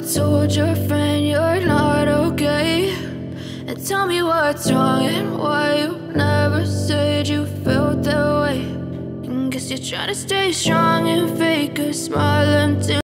told your friend you're not okay? And tell me what's wrong and why you never said you felt that way. And guess you're trying to stay strong and fake a smile until